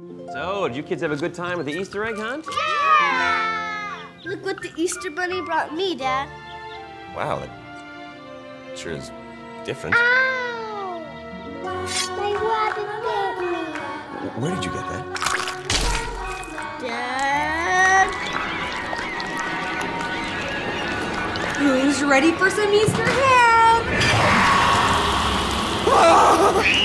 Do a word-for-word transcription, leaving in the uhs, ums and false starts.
So, did you kids have a good time with the Easter egg hunt? Yeah! Look what the Easter Bunny brought me, Dad. Wow, that sure is different. Ow! My rabbit bit me. Where did you get that? Dad? Who's ready for some Easter ham?